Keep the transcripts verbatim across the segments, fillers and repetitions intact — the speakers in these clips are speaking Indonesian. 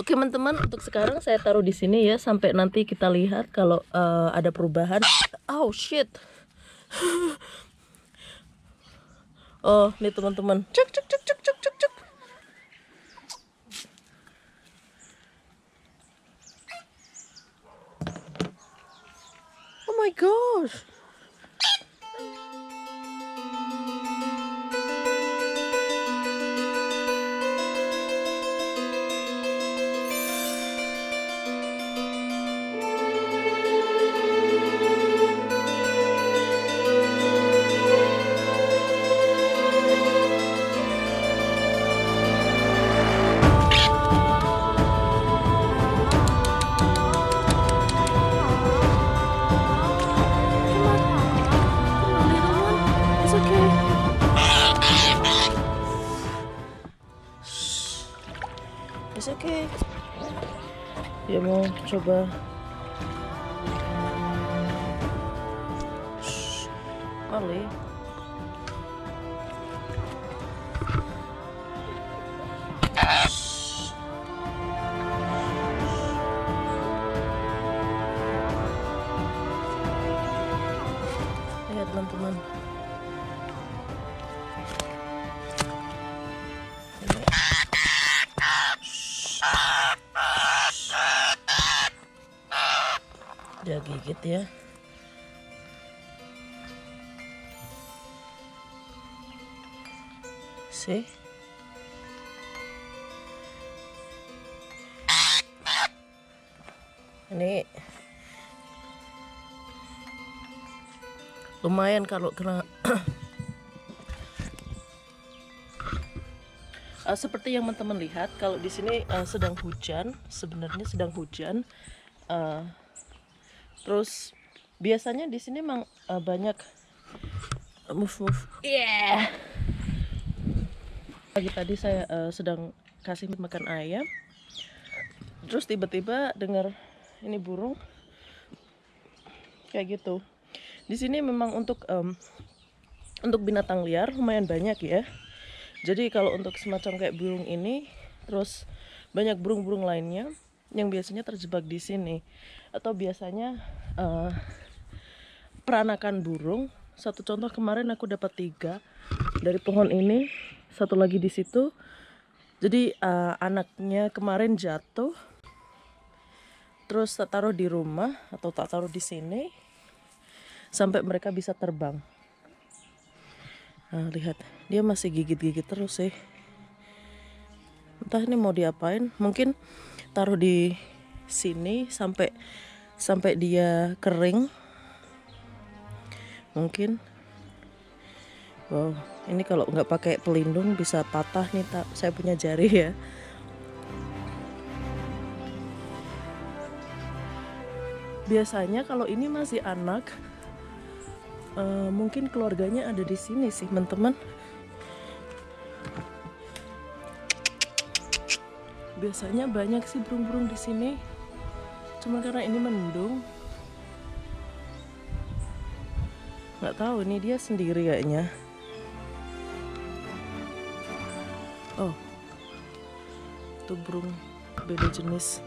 Oke teman-teman, untuk sekarang saya taruh di sini ya, sampai nanti kita lihat kalau uh, ada perubahan. Oh shit. Oh, nih teman-teman. Cuk cuk cuk cuk cuk cuk cuk. Oh my gosh. It's okay. Dia mau coba. Shh. Ali. Shh. Lihat teman-teman. Dia gigit ya. See? Ini lumayan kalau kena. Uh, seperti yang teman-teman lihat, kalau di sini uh, sedang hujan, sebenarnya sedang hujan. Uh, terus biasanya di sini memang uh, banyak uh, move move. Yeah. Pagi tadi saya uh, sedang kasih makan ayam, terus tiba-tiba dengar ini burung kayak gitu. Di sini memang untuk um, untuk binatang liar lumayan banyak ya. Jadi kalau untuk semacam kayak burung ini, terus banyak burung-burung lainnya yang biasanya terjebak di sini, atau biasanya uh, peranakan burung. Satu contoh kemarin aku dapat tiga dari pohon ini, satu lagi di situ. Jadi uh, anaknya kemarin jatuh, terus tak taruh di rumah atau tak taruh di sini sampai mereka bisa terbang. Nah, lihat, dia masih gigit-gigit terus sih. Entah ini mau diapain. Mungkin taruh di sini sampai sampai dia kering. Mungkin. Wow, ini kalau nggak pakai pelindung bisa patah nih, tak, saya punya jari ya. Biasanya kalau ini masih anak, Uh, mungkin keluarganya ada di sini sih teman-teman. Biasanya banyak sih burung-burung di sini, cuma karena ini mendung, nggak tahu ini dia sendiri kayaknya. Oh, itu burung beda jenis.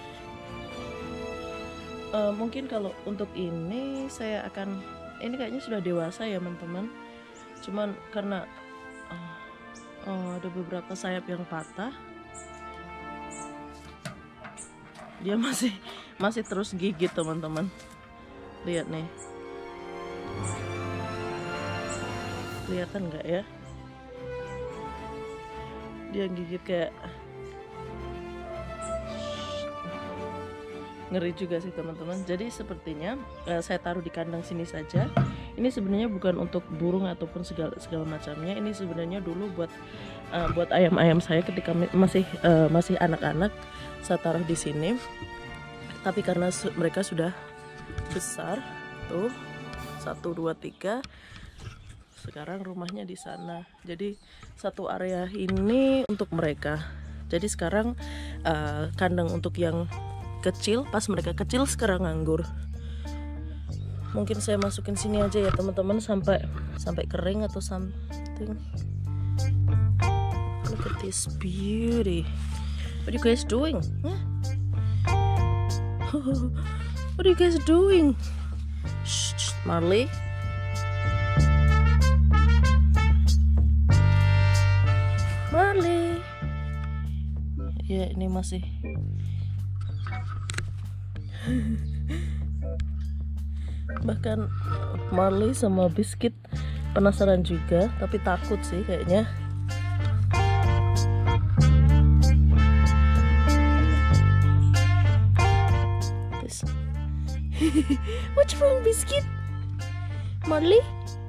Uh, mungkin kalau untuk ini saya akan, ini kayaknya sudah dewasa ya teman-teman, cuman karena oh, oh, ada beberapa sayap yang patah, dia masih masih terus gigit teman-teman. Lihat nih, kelihatan nggak ya, dia gigit kayak ngeri juga sih teman-teman. Jadi sepertinya uh, saya taruh di kandang sini saja. Ini sebenarnya bukan untuk burung ataupun segala segala macamnya. Ini sebenarnya dulu buat uh, buat ayam-ayam saya ketika masih uh, masih anak-anak, saya taruh di sini. Tapi karena su mereka sudah besar, tuh satu dua tiga, sekarang rumahnya di sana. Jadi satu area ini untuk mereka. Jadi sekarang uh, kandang untuk yang kecil, pas mereka kecil sekarang nganggur. Mungkin saya masukin sini aja ya teman-teman sampai sampai kering atau something. Look at this beauty. What are you guys doing? Huh? What are you guys doing? Shh, shh, Marley. Marley. Ya, ini masih. Bahkan Marley sama Biscuit penasaran juga, tapi takut sih kayaknya. What's wrong, Biscuit? Marley?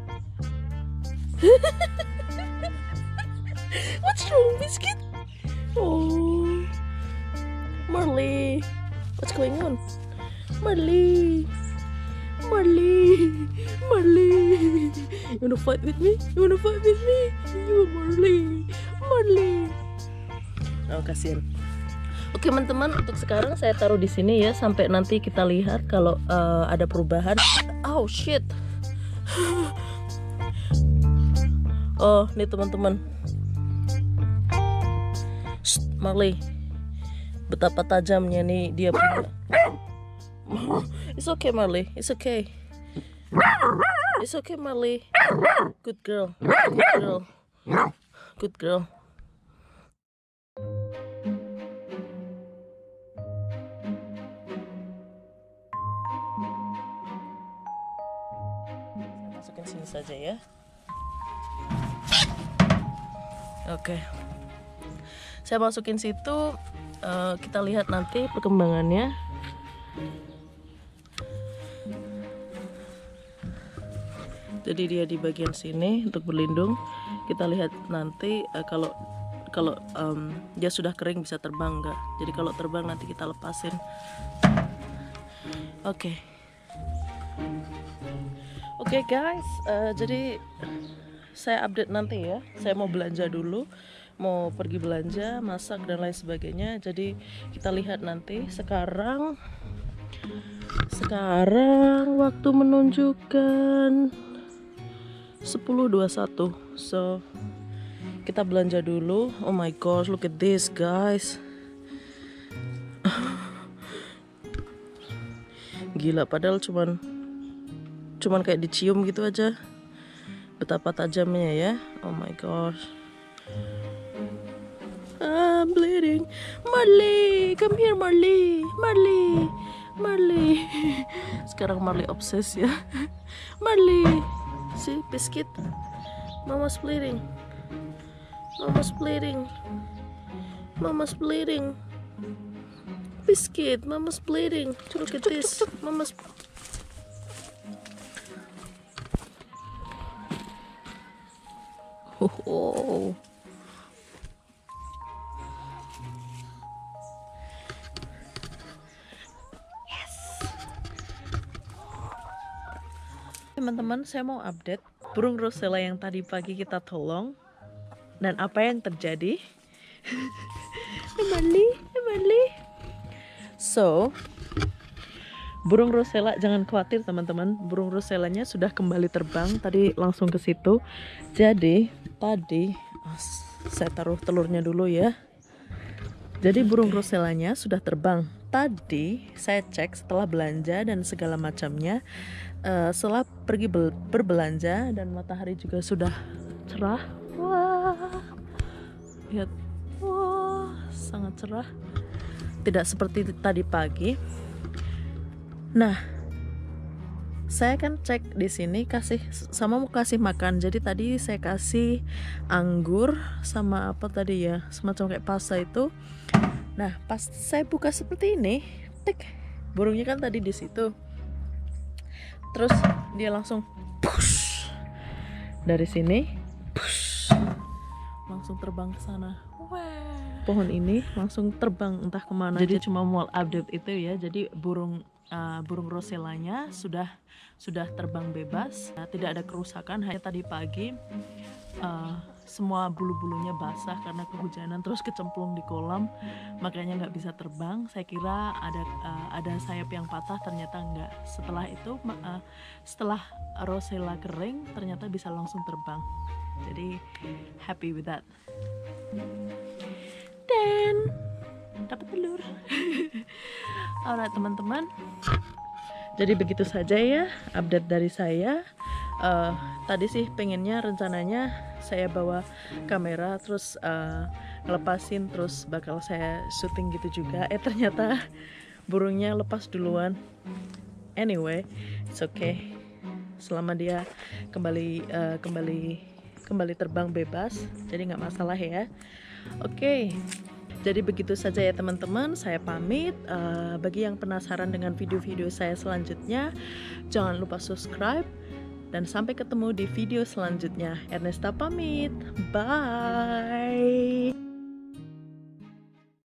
What's wrong, Biscuit? Oh, Marley, what's going on? Marley, Marley, Marley, you wanna fight with me? You wanna fight with me? You Marley, Marley. Oh, kasihan. Oke teman-teman, untuk sekarang saya taruh di sini ya, sampai nanti kita lihat kalau uh, ada perubahan. Oh shit. Oh, nih teman-teman. Marley, betapa tajamnya nih dia punya. It's okay Marley, it's okay. It's okay Marley. Good girl, good girl, good girl. Masukin sini saja ya. Oke, okay. Saya masukin situ, uh, kita lihat nanti perkembangannya. Jadi dia di bagian sini untuk berlindung. Kita lihat nanti uh, kalau kalau um, dia sudah kering bisa terbang nggak. Jadi kalau terbang nanti kita lepasin. Oke. Okay. Oke okay guys, uh, jadi saya update nanti ya. Saya mau belanja dulu, mau pergi belanja, masak dan lain sebagainya. Jadi kita lihat nanti. Sekarang, sekarang waktu menunjukkan sepuluh dua puluh satu. So kita belanja dulu. Oh my gosh, look at this guys. Gila, padahal cuman cuman kayak dicium gitu aja, betapa tajamnya ya. Oh my gosh, I'm bleeding. Marley, come here Marley, Marley, Marley. Sekarang Marley obses ya. Marley, see Biscuit, Mama's bleeding, Mama's bleeding, Mama's bleeding. Biscuit, Mama's bleeding. Look at this, Mama's. Oh. Yes. Teman-teman, saya mau update burung Rosella yang tadi pagi kita tolong dan apa yang terjadi. Emily, Emily. So, burung Rosella, jangan khawatir teman-teman, burung Rosellanya sudah kembali terbang. Tadi langsung ke situ. Jadi tadi oh, saya taruh telurnya dulu ya. Jadi burung Rosellanya sudah terbang. Tadi saya cek setelah belanja dan segala macamnya, uh, setelah pergi berbelanja dan matahari juga sudah cerah. Wah, lihat, wah sangat cerah. Tidak seperti tadi pagi. Nah, saya kan cek di sini kasih sama mau kasih makan. Jadi tadi saya kasih anggur sama apa tadi ya, semacam kayak pasta itu. Nah, pas saya buka seperti ini, tek, burungnya kan tadi di situ. Terus dia langsung push dari sini, push, langsung terbang ke sana. Pohon ini langsung terbang entah kemana. Jadi cuma mau update itu ya. Jadi burung Uh, burung Rosellanya sudah sudah terbang bebas, uh, tidak ada kerusakan. Hanya tadi pagi uh, semua bulu-bulunya basah karena kehujanan, terus kecemplung di kolam, makanya nggak bisa terbang. Saya kira ada uh, ada sayap yang patah, ternyata enggak. Setelah itu uh, setelah Rosella kering, ternyata bisa langsung terbang. Jadi happy with that. Dan dapat telur. Alright teman-teman, jadi begitu saja ya update dari saya. Uh, tadi sih pengennya rencananya saya bawa kamera terus uh, ngelepasin terus bakal saya syuting gitu juga. Eh ternyata burungnya lepas duluan. Anyway, it's okay. Selama dia kembali uh, kembali kembali terbang bebas, jadi nggak masalah ya. Oke. Okay. Jadi begitu saja ya teman-teman, saya pamit. Uh, bagi yang penasaran dengan video-video saya selanjutnya, jangan lupa subscribe. Dan sampai ketemu di video selanjutnya. Ernesta pamit. Bye.